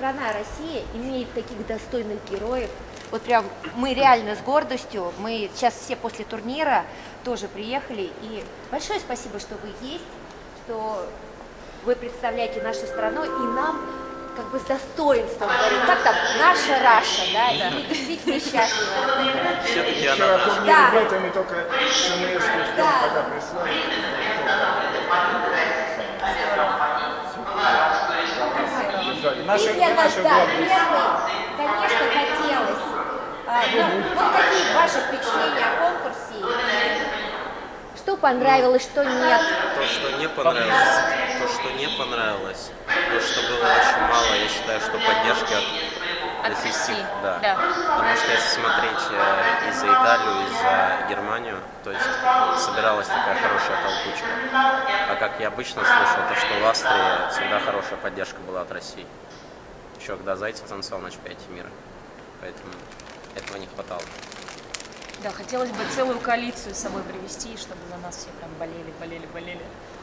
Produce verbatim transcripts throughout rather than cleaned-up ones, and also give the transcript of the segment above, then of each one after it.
страна Россия имеет таких достойных героев. Вот прям мы реально с гордостью, мы сейчас все после турнира тоже приехали. И большое спасибо, что вы есть, что вы представляете нашу страну и нам как бы с достоинством говорим, как там, наша Раша, да, и мы действительно счастливы. Все-таки она наша. Да. Ребятами только смс, Да. пока прислали. Наши, И для нас, наши да, главные. первый, конечно, хотелось. А, ну, вот какие ваши впечатления о конкурсе? Что понравилось, что нет? То, что не понравилось, то, что не понравилось, то, что было очень мало, я считаю, что поддержки от, От российских, России, да. да. Потому что если смотреть э, и за Италию, и за Германию, то есть собиралась такая хорошая толкучка. А как я обычно слышал, то, что в Австрии всегда хорошая поддержка была от России. Еще когда Зайцев танцевал на чемпионате мира. Поэтому этого не хватало. Да, хотелось бы целую коалицию с собой привести, чтобы за нас все прям болели, болели, болели.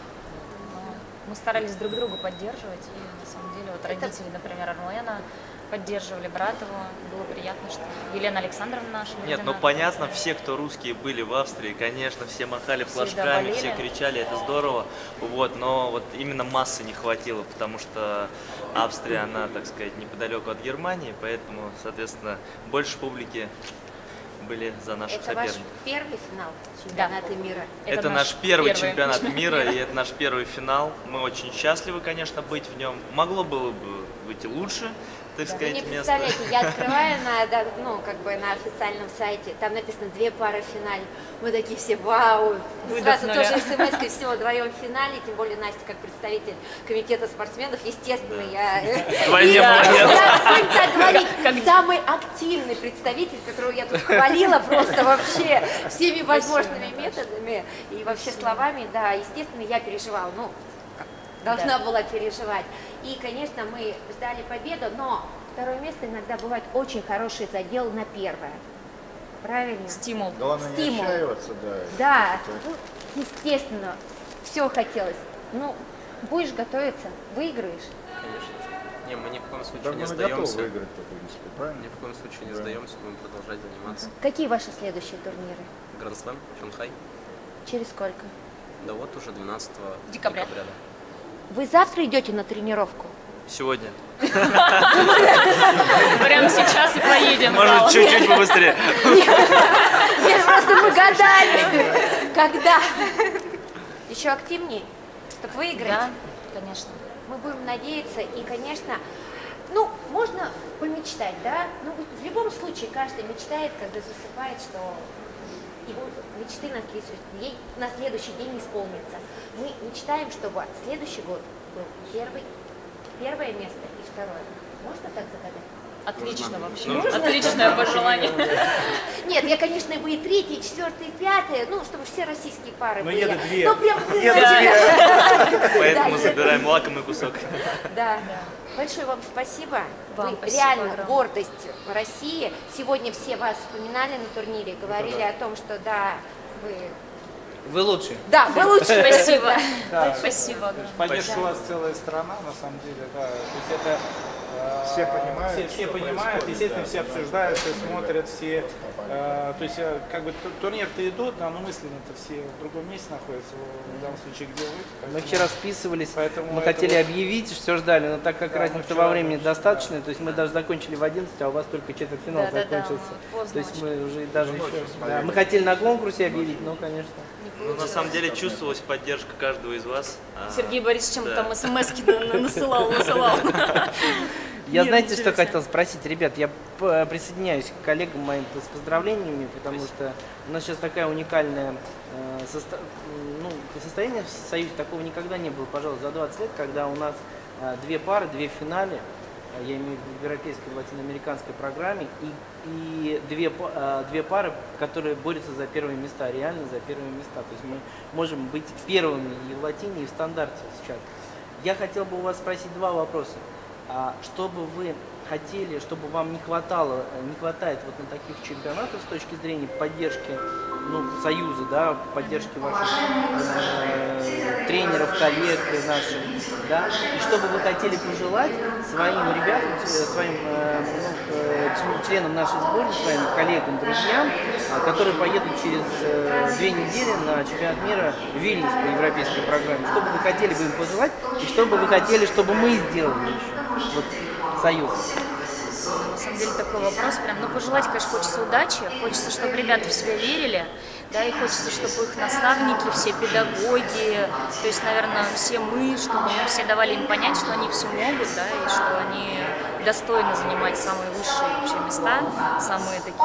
Но мы старались друг друга поддерживать, и на самом деле вот родители, например, Армлена поддерживали брат его. Было приятно, что Елена Александровна наша. Нет, ну понятно, все, кто русские были в Австрии, конечно, все махали Все, флажками, да, болели. все кричали, это здорово. Вот, но вот именно массы не хватило, потому что Австрия, она, так сказать, неподалеку от Германии, поэтому, соответственно, больше публики были за наших Это ваш соперников. первый финал чемпионата мира? Это, это наш первый чемпионат мира, и это наш первый финал. Мы очень счастливы, конечно, быть в нем. Могло было бы быть и лучше, так Да. сказать, Вы не место. представляете, я открываю на, да, ну, как бы на официальном сайте, там написано две пары в финале. Мы такие все, вау, сразу Выдохнули. тоже смс-кой, все, вдвоем в финале, тем более Настя как представитель комитета спортсменов, естественно, я... Вдвойне И, молодец. да, будем так говорить, самый активный представитель, которого я тут хвалила просто вообще всеми возможными методами и вообще словами, да, естественно, я переживала, ну, должна Да. была переживать. И, конечно, мы ждали победу, но второе место иногда бывает очень хороший задел на первое. Правильно? Стимул. Главное не Стимул. отчаиваться, да. Да, Это- ну, естественно, все хотелось. Ну, будешь готовиться, выиграешь. Конечно. Не, мы ни в коем случае Да, не мы готовы сдаемся. выиграть-то, в принципе, правильно? Ни в коем случае не Да. сдаемся, будем продолжать заниматься. Какие ваши следующие турниры? Гранд-слэм, Шанхай. Через сколько? Да вот уже двенадцатого Декабря. декабря. Да. Вы завтра идете на тренировку? Сегодня. Прямо сейчас и поедем. в зал. Может, чуть-чуть побыстрее. Нет, просто мы гадали. Когда? Еще активнее, чтобы выиграть? Да, конечно. Мы будем надеяться, и, конечно, ну, можно помечтать, да? Ну, в любом случае, каждый мечтает, когда засыпает, что его мечты на следующий день, на следующий день исполнятся. Мы мечтаем, чтобы следующий год был первый, первое место и второе. Можно так загадать? Отлично вообще. Отличное пожелание. Нет, я, конечно, бы и третье, и четвертое, и пятое, ну, чтобы все российские пары Но были. еду две. Ну, прям... Еду Поэтому Да, забираем лакомый кусок. Да, большое вам спасибо. Вам Вы спасибо реально огромное. гордость России. Сегодня все вас вспоминали на турнире, говорили о том, что да, вы... Вы лучшие. Да, вы лучше. Спасибо. Да. Спасибо огромное. Поддержка у вас целая страна, на самом деле, да. То есть это э, Все понимают, все, все что понимают, происходит, естественно, да, все да, обсуждают, все да, смотрят, да, все. попали. э, то есть э, как бы ту- турнир-то идут, да, но мысленно-то все в другом месте находятся, в данном случае где вы. Мы Поэтому- вчера списывались, Поэтому мы это хотели вот- объявить, все ждали, но так как Да, мы разница вчера во времени тоже, достаточная, то есть мы даже закончили в одиннадцать, а у вас только четвертьфинал Да-да-да, закончился. поздно То есть очень. мы уже даже Ночью еще... смотрели. Да, мы хотели на конкурсе объявить, но, конечно. Ну, на самом деле чувствовалась поддержка каждого из вас. А, Сергей Борисович чем да. там смс-ки на- на- насылал, насылал. Я Нет, знаете, что интересно. хотел спросить? Ребят, я п- присоединяюсь к коллегам моим с поздравлениями, потому что у нас сейчас такая уникальная э, состо- ну, состояние в Союзе, такого никогда не было, пожалуй, за двадцать лет, когда у нас э, две пары, две в финале, э, я имею в виду в европейской, в латиноамериканской программе, и, и две, па- э, две пары, которые борются за первые места, реально за первые места. То есть мы можем быть первыми и в латине, и в стандарте сейчас. Я хотел бы у вас спросить два вопроса. А что бы вы хотели, чтобы вам не хватало, не хватает вот на таких чемпионатах с точки зрения поддержки, ну, союза, да, поддержки ваших э, тренеров, коллег наших, да, и что бы вы хотели пожелать своим ребятам, своим э, ну, э, членам нашей сборной, своим коллегам, друзьям, которые поедут через э, две недели на чемпионат мира в Вильнюс по европейской программе. Что бы вы хотели бы им пожелать, и что бы вы хотели, чтобы мы сделали еще, вот, союз? На самом деле такой вопрос прям, ну пожелать, конечно, хочется удачи, хочется, чтобы ребята в себя верили, да, и хочется, чтобы их наставники, все педагоги, то есть, наверное, все мы, чтобы мы все давали им понять, что они все могут, да, и что они достойны занимать самые высшие вообще места, самые такие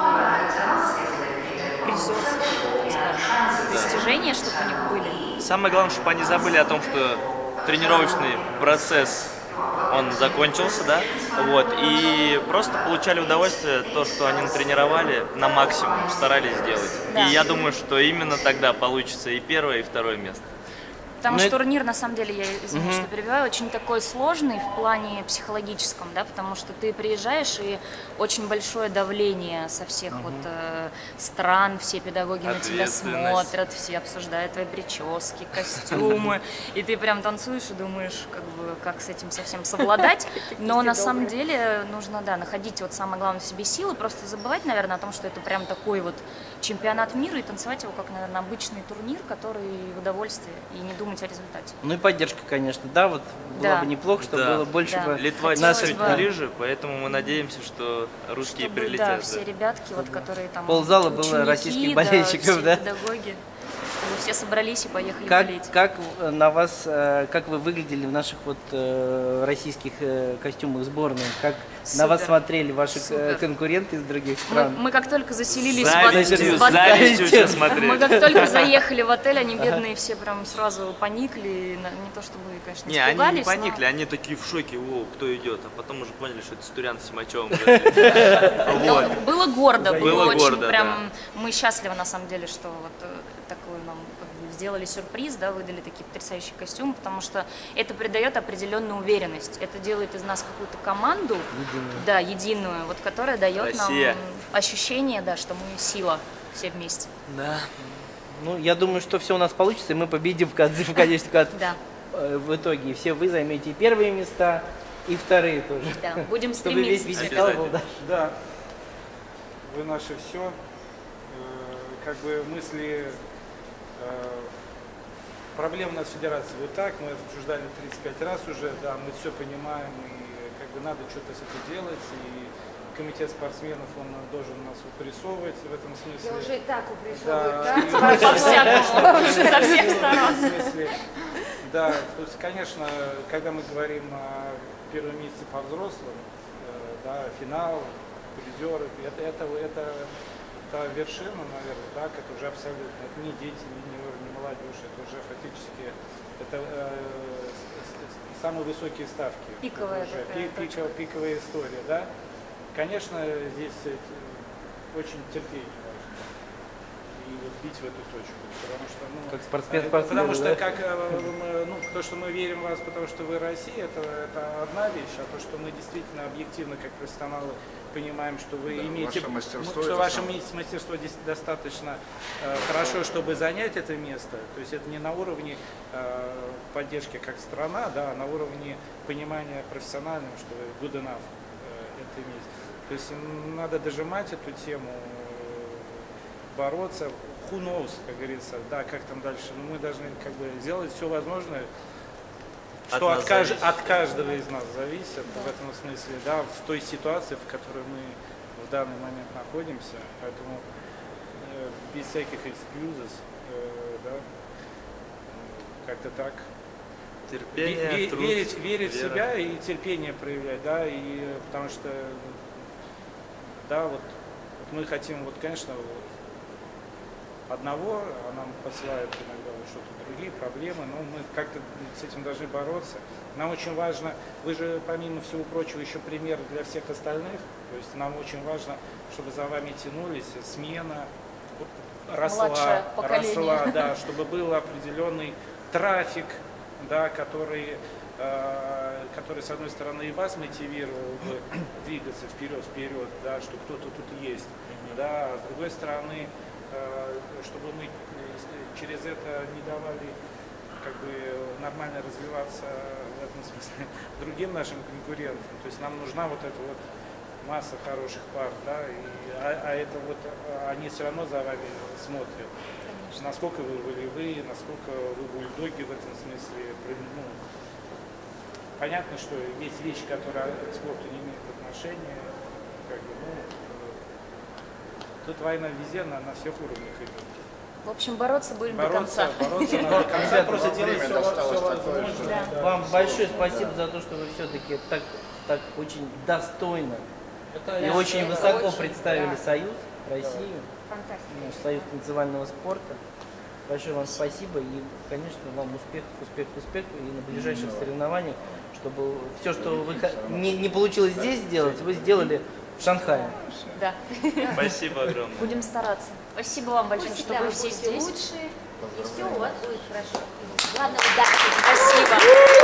призерские, скажем, достижения, чтобы у них были. Самое главное, чтобы они забыли о том, что тренировочный процесс, он закончился, да, вот, и просто получали удовольствие, то, что они натренировали, на максимум старались сделать. Да. И я думаю, что именно тогда получится и первое, и второе место. Потому Но что это- турнир, на самом деле, я извиняюсь, Мгм. что перебиваю, очень такой сложный в плане психологическом, да, потому что ты приезжаешь, и очень большое давление со всех вот э, стран, все педагоги на тебя Ответственность. смотрят, все обсуждают твои прически, костюмы, и ты прям танцуешь и думаешь, как бы, как с этим совсем совладать, но на самом деле нужно, да, находить вот самое главное в себе силы, просто забывать, наверное, о том, что это прям такой вот чемпионат мира, и танцевать его как, наверное, обычный турнир, который в удовольствие, и не думать о результате. Ну и поддержка, конечно, да, вот было Да. бы неплохо, чтобы Да. было больше Да. бы Литва Хотелось чуть бы- ближе, поэтому мы надеемся, что русские Чтобы, прилетят. да, да. все ребятки, вот, которые там Ползала было ученики, российских да, болельщиков, все да? педагоги, чтобы все собрались и поехали Как, болеть. как э, на вас, э, как вы выглядели в наших вот э, российских э, костюмах сборной? Как на вас Супер. смотрели ваши э, Супер. конкуренты из других Мы, стран? мы как только заселились в Завистью, отель, в отель- завистью все мы смотрели. как только заехали в отель, они бедные все прям сразу поникли, на- не то чтобы, конечно, Не, они не испугались, поникли, но- они такие в шоке, о, кто идет, а потом уже поняли, что это Стурян с Симачевым. Но было гордо, было, Было очень гордо, прям, мы счастливы на самом деле, что вот э, такой нам как бы сделали сюрприз, да, выдали такие потрясающие костюмы, потому что это придает определенную уверенность, это делает из нас какую-то команду, да, единую, вот которая дает Россия. нам ощущение, да, что мы сила все вместе. Да. Ну, я думаю, что все у нас получится, и мы победим в конце, в конечном итоге. Да, Э, В итоге все вы займете и первые места, и вторые тоже. да, будем Чтобы весь стремиться. пьедестал был, да. Да, вы наше все. Как бы мысли, э, проблем у нас в федерации вот так, мы это обсуждали тридцать пять раз уже, да, мы все понимаем, и как бы надо что-то с этим делать, и комитет спортсменов, он должен нас упрессовывать в этом смысле. Я уже и так Да, упрессовываю, и- да? По-всякому, уже со всех сторон. В смысле, да, то есть, конечно, когда мы говорим о первом месте по взрослым, э, да, финал, призеры, это, это, это, та вершина, наверное, так, это уже абсолютно, это не дети, не, не, не молодежь, это уже фактически, это э, с- с- самые высокие ставки. Пиковая уже, такая пи- пиковая, пиковая история, да. Конечно, здесь э, очень терпение важно. И вот бить в эту точку, потому что, ну, Как спортсмен э, спортсмену, потому что, да? как, э, мы, ну, то, что мы верим в вас, потому что вы Россия, это, это одна вещь, а то, что мы действительно объективно, как профессионалы, понимаем, что вы Да, имеете, ваше мастерство что это ваше самое. мастерство здесь достаточно э, хорошо, чтобы занять это место. То есть это не на уровне э, поддержки как страна, да, а на уровне понимания профессионального, что вы good enough э, это иметь. То есть м, надо дожимать эту тему, э, бороться. Who knows, как говорится, да, как там дальше. Но мы должны как бы сделать все возможное, От что нас от, кажд- зависит. от каждого из нас зависит в этом смысле, да, в той ситуации, в которой мы в данный момент находимся. Поэтому э, без всяких excuses, э, да, э, как-то так. Терпение, Ве- ве- труд, верить, верить в вера. себя и терпение проявлять, да, и э, потому что, да, вот, вот мы хотим, вот, конечно, вот, одного, а нам посылают иногда вот что-то другие проблемы, но мы как-то с этим должны бороться. Нам очень важно, вы же, помимо всего прочего, еще пример для всех остальных, то есть нам очень важно, чтобы за вами тянулись смена, росла, Младшее поколение. росла, да, чтобы был определенный трафик, да, который, э, который, с одной стороны, и вас мотивировал бы двигаться вперед, вперед, да, что кто-то тут есть, да, а с другой стороны, э, чтобы мы через это не давали как бы нормально развиваться в этом смысле другим нашим конкурентам. То есть нам нужна вот эта вот масса хороших пар, да, и, а, а это вот они все равно за вами смотрят. Конечно. Насколько вы волевые, насколько вы бульдоги в этом смысле. Ну, понятно, что есть вещи, которые к спорту не имеют отношения. Как бы, ну, тут война везде на, на всех уровнях идет. В общем, бороться будем бороться, до конца. Бороться надо до конца, просто делать все, досталось все такое, возможное. да. Вам большое спасибо за то, что вы все-таки так, так очень достойно и очень высоко очень, представили да. Союз, Россию, Фантастика. наш Союз танцевального спорта. Большое вам спасибо и, конечно, вам успехов, успехов, успехов и на ближайших соревнованиях, чтобы все, что вы не, не получилось здесь сделать, вы сделали в Шанхае. Да. Спасибо огромное. Будем стараться. Спасибо вам большое, Пусть что всегда вы вы все будете здесь. лучше, и все у вас будет хорошо. Главное, удачи. Спасибо.